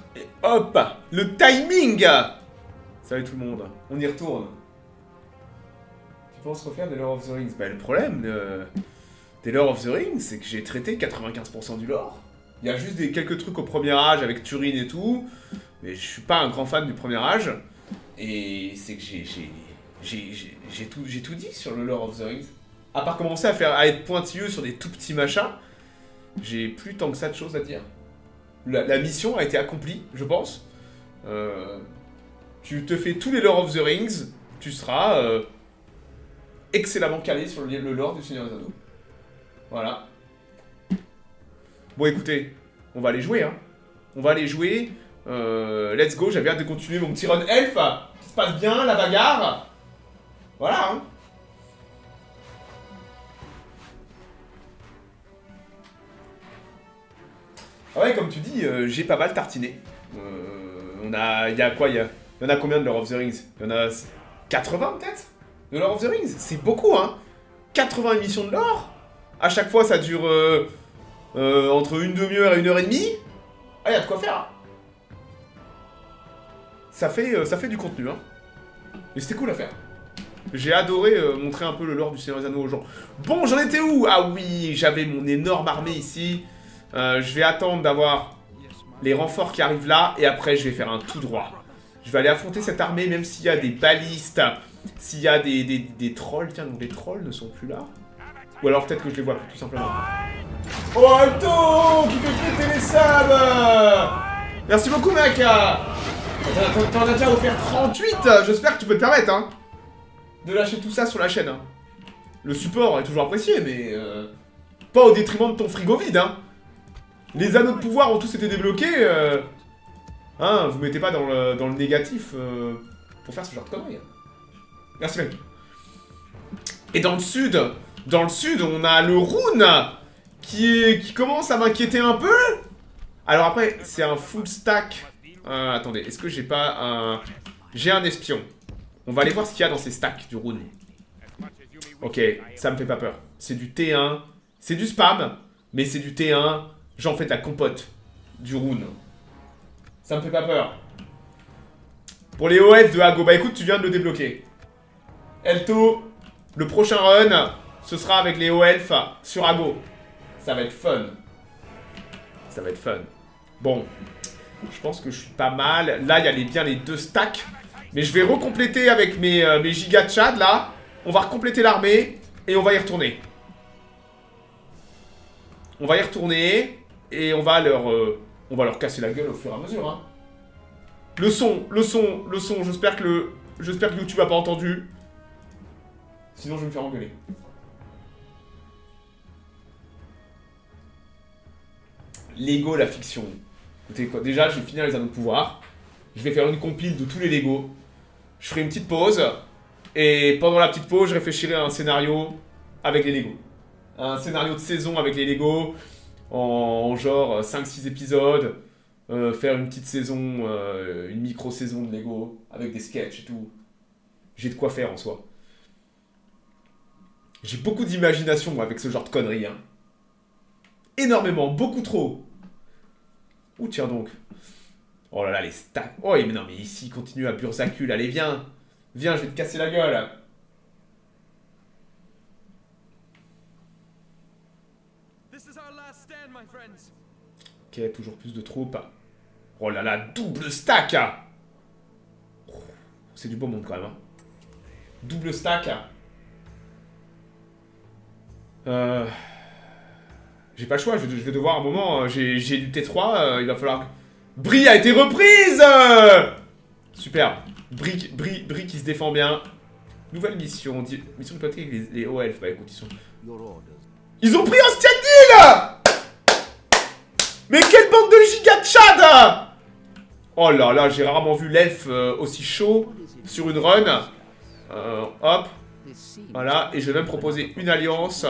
Et hop, le timing. Salut tout le monde, on y retourne. Tu penses refaire des Lord of the Rings? Bah le problème des Lord of the Rings, c'est que j'ai traité 95% du lore. Il y a juste quelques trucs au premier âge avec Turin et tout, mais je suis pas un grand fan du premier âge. Et c'est que j'ai tout dit sur le Lord of the Rings. À part commencer à être pointilleux sur des tout petits machins, j'ai plus tant que ça de choses à dire. La mission a été accomplie, je pense. Tu te fais tous les Lord of the Rings, tu seras excellemment calé sur le lore du Seigneur des Anneaux. Voilà. Bon écoutez, on va aller jouer hein. On va aller jouer. Let's go, j'avais hâte de continuer mon petit run elf. Qui se passe bien, la bagarre. Voilà hein. Ah ouais, comme tu dis, j'ai pas mal tartiné. Il y a quoi il y en a combien de Lord of the Rings? Il y en a 80 peut-être? De Lord of the Rings? C'est beaucoup hein. 80 émissions de lore. À chaque fois ça dure entre une demi-heure et 1h30. Ah, il y a de quoi faire hein. Ça fait du contenu hein. Mais c'était cool à faire. J'ai adoré montrer un peu le lore du Seigneur des Anneaux aux gens. Bon, j'en étais où? Ah oui, j'avais mon énorme armée ici. Je vais attendre d'avoir les renforts qui arrivent là. Et après, je vais faire un tout droit. Je vais aller affronter cette armée, même s'il y a des balistes. S'il y a des trolls. Tiens, donc les trolls ne sont plus là. Ou alors peut-être que je les vois plus, tout simplement. Oh, Alto qui fait péter les sables. Merci beaucoup, mec. T'en as déjà offert 38. J'espère que tu peux te permettre, hein, de lâcher tout ça sur la chaîne. Hein. Le support est toujours apprécié, mais pas au détriment de ton frigo vide. Hein. Les anneaux de pouvoir ont tous été débloqués. Hein, vous mettez pas dans le négatif pour faire ce genre de conneries. Merci, mec. Et dans le sud, on a le Rune qui commence à m'inquiéter un peu. Alors après, c'est un full stack. Attendez, est-ce que j'ai pas un... J'ai un espion. On va aller voir ce qu'il y a dans ces stacks du Rune. Ok, ça me fait pas peur. C'est du T1. C'est du spam, mais c'est du T1. J'en fais de la compote du Rune. Ça me fait pas peur. Pour les OF de Hago, bah écoute, tu viens de le débloquer. Elto, le prochain run, ce sera avec les OF sur Hago. Ça va être fun. Ça va être fun. Bon, je pense que je suis pas mal. Là, il y a bien les 2 stacks. Mais je vais recompléter avec mes gigas de Chad, là. On va recompléter l'armée et on va y retourner. On va y retourner et on va leur casser la gueule au fur et à mesure. Hein. Le son. J'espère que YouTube a pas entendu. Sinon, je vais me faire engueuler. Lego, la fiction. Écoutez, quoi, déjà, je vais finir les anneaux de pouvoir. Je vais faire une compile de tous les Lego. Je ferai une petite pause. Et pendant la petite pause, je réfléchirai à un scénario avec les Lego. Un scénario de saison avec les Lego. En genre 5-6 épisodes. Faire une petite saison, une micro-saison de Lego. Avec des sketchs et tout. J'ai de quoi faire en soi. J'ai beaucoup d'imagination avec ce genre de conneries. Hein. Énormément, beaucoup trop. Ouh, tiens donc. Oh là là, les stacks. Oh, mais non, mais ici, il continue à Burzakul. Allez, viens. Viens, je vais te casser la gueule. Ok, toujours plus de troupes. Oh là là, double stack. Oh, c'est du beau monde quand même. Hein. Double stack. J'ai pas le choix, je vais devoir un moment. J'ai du T3, il va falloir... Brie a été reprise. Super. Brie qui se défend bien. Nouvelle mission. Mission de poter avec les hauts elfes. Bah écoute, ils ont pris un Stiadil. Mais quelle bande de giga de Chad. Oh là là, j'ai rarement vu l'elfe aussi chaud sur une run. Hop. Voilà, et je vais même proposer une alliance.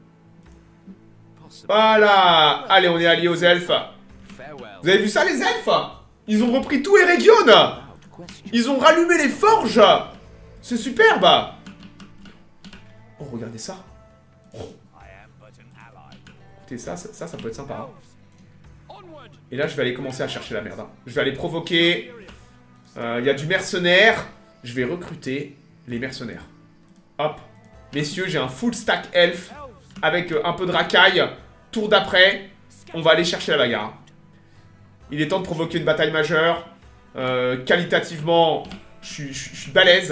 Voilà. Allez, on est alliés aux elfes. Vous avez vu ça, les elfes? Ils ont repris tout Eregion. Ils ont rallumé les forges. C'est superbe. Oh, regardez ça. Oh. Écoutez, ça peut être sympa. Hein. Et là, je vais aller commencer à chercher la merde. Hein. Je vais aller provoquer... Il y a du mercenaire. Je vais recruter les mercenaires. Hop. Messieurs, j'ai un full stack elf avec un peu de racaille. Tour d'après, on va aller chercher la bagarre. Il est temps de provoquer une bataille majeure. Qualitativement, je suis balèze.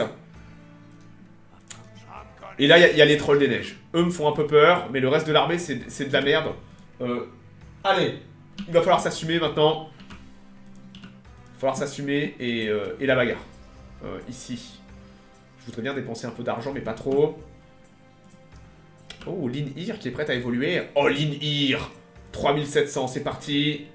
Et là, il y a les trolls des neiges. Eux me font un peu peur, mais le reste de l'armée, c'est de la merde. Allez, il va falloir s'assumer maintenant. Il va falloir s'assumer et la bagarre. Ici. Je voudrais bien dépenser un peu d'argent, mais pas trop. Oh, Lin Ir qui est prête à évoluer. Oh, Lin Ir 3700, c'est parti.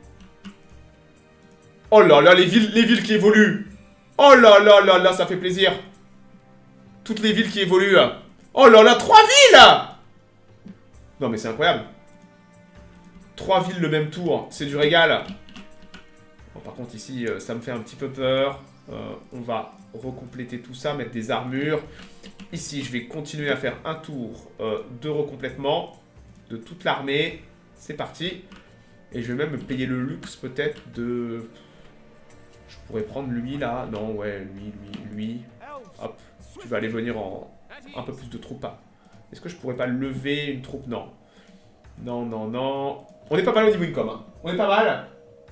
Oh là là, les villes qui évoluent. Oh là là là là, ça fait plaisir. Toutes les villes qui évoluent. Oh là là, 3 villes. Non mais c'est incroyable. 3 villes le même tour, c'est du régal. Bon, par contre ici, ça me fait un petit peu peur. On va recompléter tout ça, mettre des armures. Ici, je vais continuer à faire un tour de recomplétement de toute l'armée. C'est parti. Et je vais même me payer le luxe peut-être de... Je pourrais prendre lui là. Non, ouais, lui. Hop, tu vas aller venir en un peu plus de troupes. Est-ce que je pourrais pas lever une troupe? Non. Non, non, non. On est pas mal au niveau income. Hein. On est pas mal.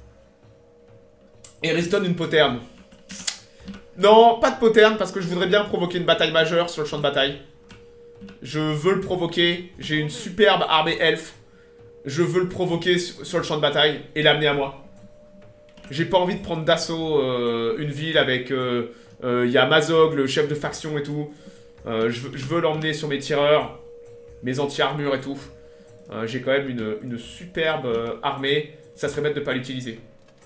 Et Riston une poterne. Non, pas de poterne parce que je voudrais bien provoquer une bataille majeure sur le champ de bataille. Je veux le provoquer. J'ai une superbe armée elfe. Je veux le provoquer sur le champ de bataille et l'amener à moi. J'ai pas envie de prendre d'assaut une ville avec... Il y a Mazog, le chef de faction et tout. Je veux l'emmener sur mes tireurs, mes anti-armures et tout. J'ai quand même une superbe armée. Ça serait bête de pas l'utiliser.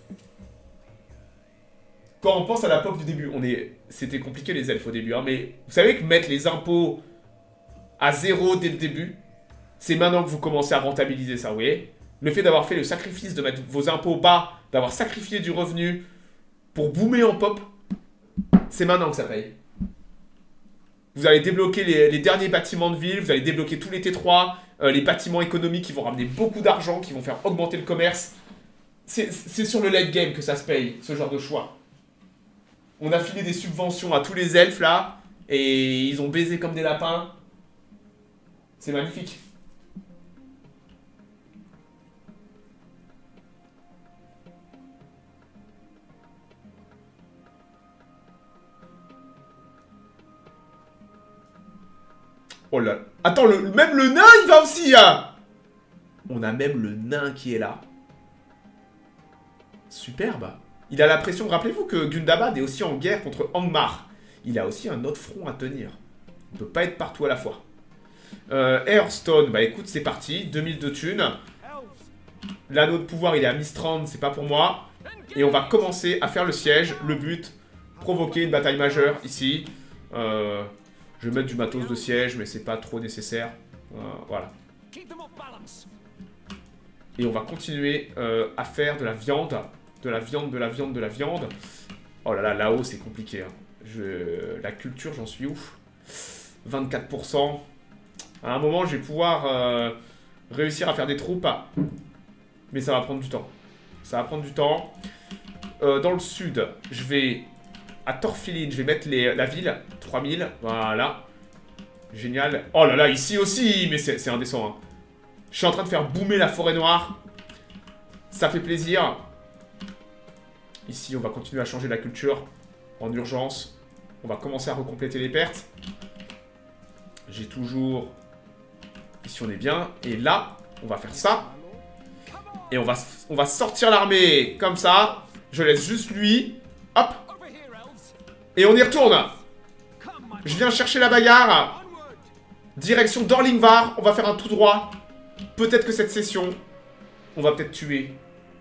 Quand on pense à la pop du début, c'était compliqué les elfes au début. Hein, mais vous savez que mettre les impôts à 0 dès le début, c'est maintenant que vous commencez à rentabiliser ça, vous voyez. Le fait d'avoir fait le sacrifice de mettre vos impôts bas, d'avoir sacrifié du revenu pour boomer en pop, c'est maintenant que ça paye. Vous allez débloquer les derniers bâtiments de ville, vous allez débloquer tous les T3, les bâtiments économiques qui vont ramener beaucoup d'argent, qui vont faire augmenter le commerce. C'est sur le late game que ça se paye, ce genre de choix. On a filé des subventions à tous les elfes là, et ils ont baisé comme des lapins. C'est magnifique. Oh là. Attends, même le nain, il va aussi. On a même le nain qui est là. Superbe. Il a la pression. Rappelez-vous que Gundabad est aussi en guerre contre Angmar. Il a aussi un autre front à tenir. On peut pas être partout à la fois. Hearthstone, bah écoute, c'est parti. 2000 de thunes. L'anneau de pouvoir, il est à Mistrand, c'est pas pour moi. Et on va commencer à faire le siège. Le but, provoquer une bataille majeure ici. Je vais mettre du matos de siège, mais c'est pas trop nécessaire. Voilà. Et on va continuer à faire de la viande. De la viande. Oh là là, là-haut, c'est compliqué. Hein. La culture, j'en suis ouf. 24%. À un moment, je vais pouvoir réussir à faire des troupes. Mais ça va prendre du temps. Ça va prendre du temps. Dans le sud, je vais... À Thorfilin, je vais mettre la ville. 3000, voilà. Génial. Oh là là, ici aussi, mais c'est indécent. Hein. Je suis en train de faire boomer la forêt noire. Ça fait plaisir. Ici, on va continuer à changer la culture en urgence. On va commencer à recompléter les pertes. J'ai toujours... Ici, on est bien. Et là, on va faire ça. Et on va sortir l'armée comme ça. Je laisse juste lui. Hop. Et on y retourne. Je viens chercher la bagarre. Direction d'Orlingvar. On va faire un tout droit. Peut-être que cette session, on va peut-être tuer.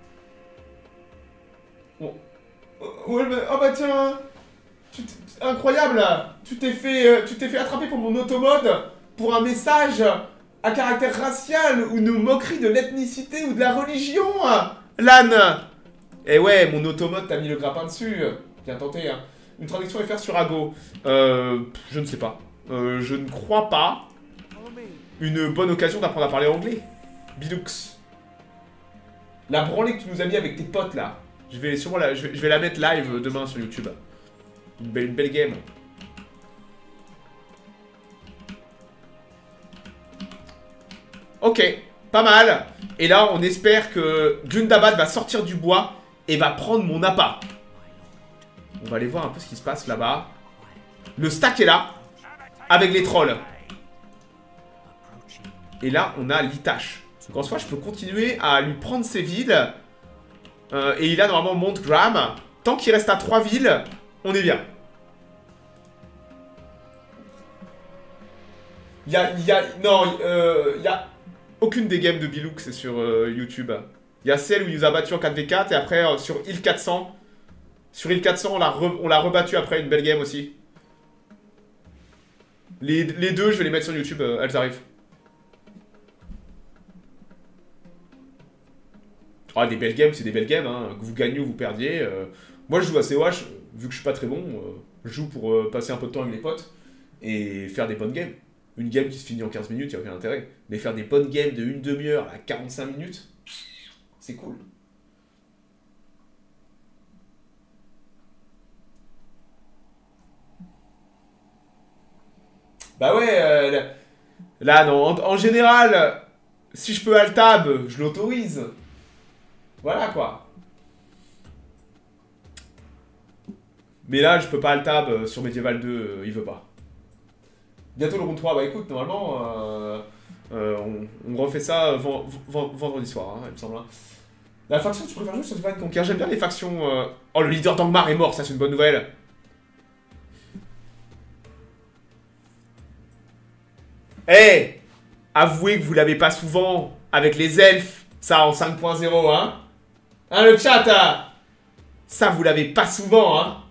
Oh, ouais, oh bah tiens. Incroyable. Tu t'es fait attraper pour mon automode. Pour un message à caractère racial ou une moquerie de l'ethnicité ou de la religion. Lan. Eh ouais, mon automode t'a mis le grappin dessus. Bien tenté, hein. Une traduction FR sur Ago. Je ne sais pas. Je ne crois pas. Une bonne occasion d'apprendre à parler anglais. Bilux. La branlée que tu nous as mis avec tes potes, là. Je vais sûrement je vais la mettre live demain sur YouTube. Une belle game. Ok, pas mal. Et là, on espère que Gundabad va sortir du bois et va prendre mon appât. On va aller voir un peu ce qui se passe là-bas. Le stack est là, avec les trolls. Et là, on a l'Itache. Donc en soi, je peux continuer à lui prendre ses villes. Et il a normalement Montgram. Tant qu'il reste à 3 villes, on est bien. Il y a aucune des games de Bilouk, c'est sur YouTube. Il y a celle où il nous a battu en 4v4 et après sur Île 400. Sur Île 400, on l'a rebattu après, une belle game aussi. Les deux, je vais les mettre sur YouTube, elles arrivent. Ah, des belles games, c'est des belles games, hein. Que vous gagnez ou vous perdiez. Moi, je joue à COH, vu que je suis pas très bon, je joue pour passer un peu de temps avec les potes et faire des bonnes games. Une game qui se finit en 15 minutes, il n'y a aucun intérêt. Mais faire des bonnes games de 1 demi-heure à 45 minutes, c'est cool. Bah ouais, là non, en général, si je peux altab, je l'autorise. Voilà quoi. Mais là, je peux pas altab sur Medieval 2, il veut pas. Bientôt le round 3, bah écoute, normalement, on refait ça vendredi soir, hein, il me semble. Hein. La faction, tu préfères jouer sur Divine Conquer? J'aime bien les factions... Oh, le leader d'Angmar est mort, ça c'est une bonne nouvelle. Eh hey, avouez que vous l'avez pas souvent avec les elfes, ça en 5.0, hein. Hein, le chat, ça vous l'avez pas souvent, hein.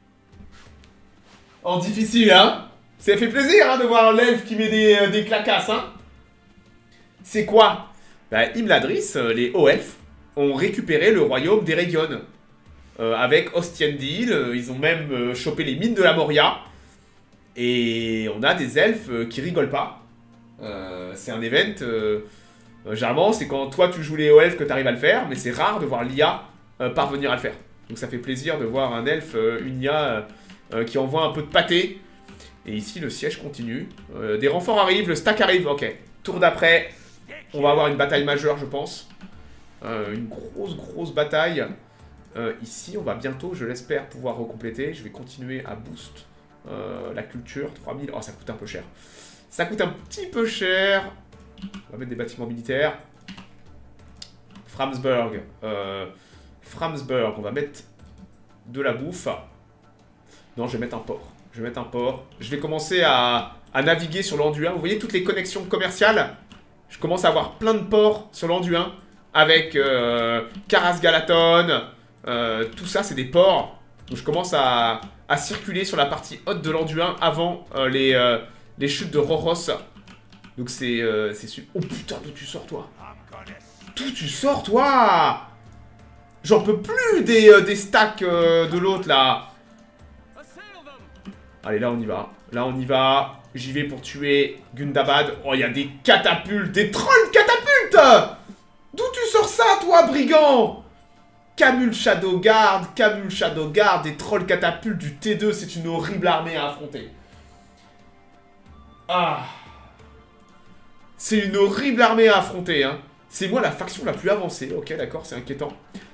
En difficile, hein. Ça fait plaisir, hein, de voir l'elfe qui met des clacasses, hein. C'est quoi? Bah, Imladris, les hauts elfes, ont récupéré le royaume d'Eregion. Avec Ostiendil, ils ont même chopé les mines de la Moria. Et on a des elfes qui rigolent pas. C'est un event... généralement, c'est quand toi tu joues les hauts elfes que tu arrives à le faire, mais c'est rare de voir l'IA parvenir à le faire. Donc ça fait plaisir de voir un elfe, une IA qui envoie un peu de pâté. Et ici, le siège continue. Des renforts arrivent, le stack arrive. Ok, tour d'après, on va avoir une bataille majeure, je pense. Une grosse bataille. Ici, on va bientôt, je l'espère, pouvoir recompléter. Je vais continuer à boost la culture. 3000, oh, ça coûte un peu cher. Ça coûte un petit peu cher. On va mettre des bâtiments militaires. Framsburg. Framsburg, on va mettre de la bouffe. Non, je vais mettre un port. Je vais mettre un port. Je vais commencer à naviguer sur l'Anduin. Vous voyez toutes les connexions commerciales? Je commence à avoir plein de ports sur l'Anduin. Avec Karas Galaton. Tout ça, c'est des ports. Donc je commence à circuler sur la partie haute de l'Anduin avant les chutes de Roros. Donc c'est oh putain, d'où tu sors, toi? D'où tu sors, toi? J'en peux plus des stacks de l'autre, là. Allez, là, on y va. Là, on y va. J'y vais pour tuer Gundabad. Oh, il y a des catapultes. Des trolls catapultes. D'où tu sors ça, toi, brigand? Camul Shadowguard, des trolls catapultes du T2. C'est une horrible armée à affronter. Ah. C'est une horrible armée à affronter, hein. C'est moi la faction la plus avancée. Ok, d'accord, c'est inquiétant.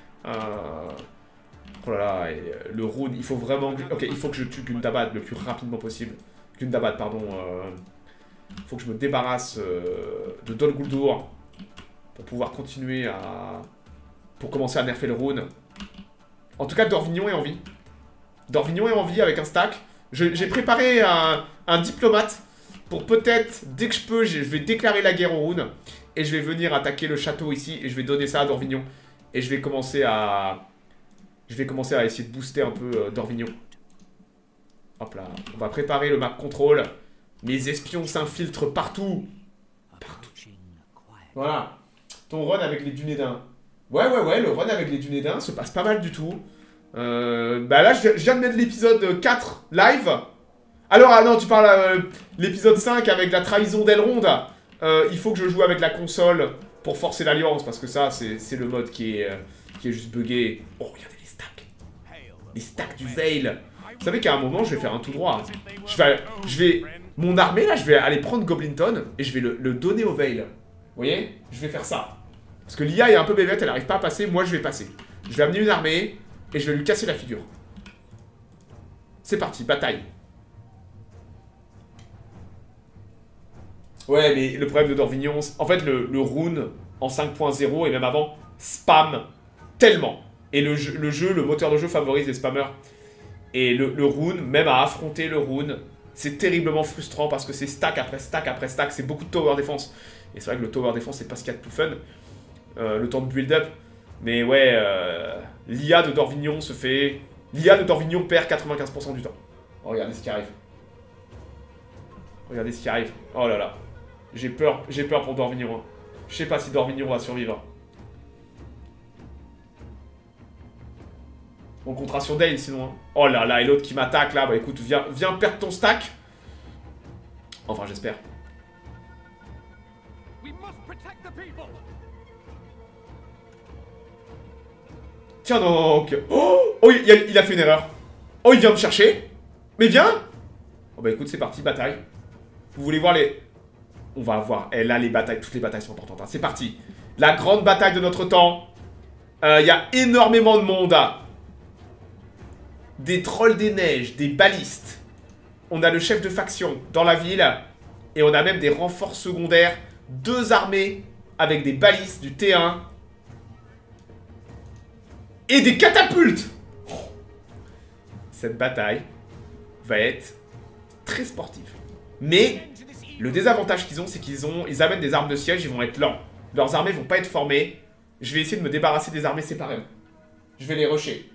Oh là là, et le rune, il faut vraiment... Ok, il faut que je tue Gundabad le plus rapidement possible. Gundabad, pardon. Il faut que je me débarrasse de Dol Guldur pour pouvoir continuer à... Pour commencer à nerfer le rune. En tout cas, Dorvignon est en vie. Dorvignon est en vie avec un stack. J'ai préparé un diplomate pour peut-être, dès que je peux, je vais déclarer la guerre au rune. Et je vais venir attaquer le château ici et je vais donner ça à Dorvignon. Et je vais commencer à... essayer de booster un peu Dorvignon. Hop là, on va préparer le map control. Mes espions s'infiltrent partout. Partout. Voilà. Ton run avec les Dunédins. Ouais, le run avec les Dunédins se passe pas mal du tout. Bah là, je viens de mettre l'épisode 4 live. Alors, ah non, tu parles l'épisode 5 avec la trahison d'Elrond. Il faut que je joue avec la console pour forcer l'alliance, parce que ça, c'est le mode qui est juste buggé. Oh, regardez les stacks. Les stacks du Veil. Vous savez qu'à un moment, je vais faire un tout droit. Mon armée, là, je vais aller prendre Goblinton et je vais le donner au Veil. Vous voyez? Je vais faire ça. Parce que l'IA est un peu bébête, elle n'arrive pas à passer, moi je vais passer. Je vais amener une armée et je vais lui casser la figure. C'est parti, bataille. Ouais, mais le problème de Dorvignon, en fait, le rune en 5.0 et même avant, spam tellement. Et le moteur de jeu favorise les spammers. Et le rune, même à affronter le rune, c'est terriblement frustrant parce que c'est stack après stack après stack, c'est beaucoup de tower defense. Et c'est vrai que le tower defense, c'est pas ce qu'il y a de plus fun. Le temps de build-up. Mais ouais, l'IA de Dorvignon se fait... L'IA de Dorvignon perd 95% du temps. Oh, regardez ce qui arrive. Regardez ce qui arrive. Oh là là. J'ai peur pour Dorvignon. Hein. Je sais pas si Dorvignon va survivre. On comptera sur Dale sinon. Hein. Oh là là, et l'autre qui m'attaque là. Bah écoute, viens perdre ton stack. Enfin, j'espère. Tiens donc. Oh, il a fait une erreur. Oh, il vient me chercher. Mais viens. Oh bah écoute, c'est parti, bataille. Vous voulez voir les... On va voir. Et là, les batailles, toutes les batailles sont importantes. Hein. C'est parti. La grande bataille de notre temps. Il y a énormément de monde. Des trolls des neiges, des balistes. On a le chef de faction dans la ville. Et on a même des renforts secondaires. 2 armées avec des balistes, du T1. Et des catapultes. Cette bataille va être très sportive. Mais le désavantage qu'ils ont, c'est qu'ils amènent des armes de siège, ils vont être lents. Leurs armées vont pas être formées. Je vais essayer de me débarrasser des armées séparément. Je vais les rusher.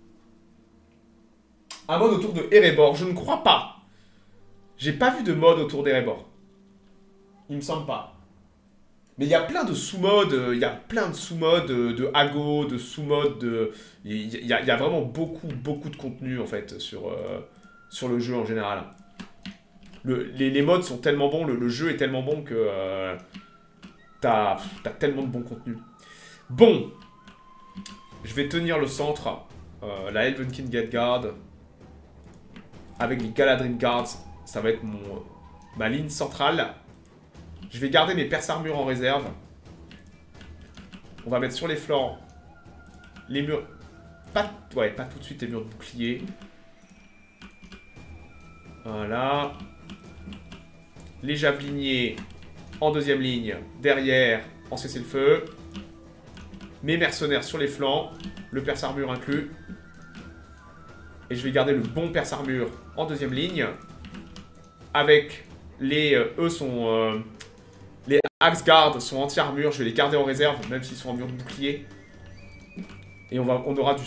Un mode autour de Erebor, je ne crois pas. J'ai pas vu de mode autour d'Erebor. Il me semble pas. Mais il y a plein de sous-modes, il y a plein de sous-modes de Hago, de sous-modes de... Il y a vraiment beaucoup de contenu en fait sur le jeu en général. Les modes sont tellement bons, le jeu est tellement bon que t'as tellement de bon contenu. Bon, je vais tenir le centre, la Elvenkin Gate Guard, avec les Galadrim Guards, ça va être ma ligne centrale. Je vais garder mes perces armures en réserve. On va mettre sur les flancs les murs... pas tout de suite les murs de bouclier. Voilà. Les javeliniers en deuxième ligne, derrière, en cessez-le-feu. Mes mercenaires sur les flancs, le perce armure inclus. Et je vais garder le bon perce armure en deuxième ligne. Avec les... eux sont... les Axe Guard sont anti-armure, je vais les garder en réserve, même s'ils sont en mur de bouclier. Et on aura du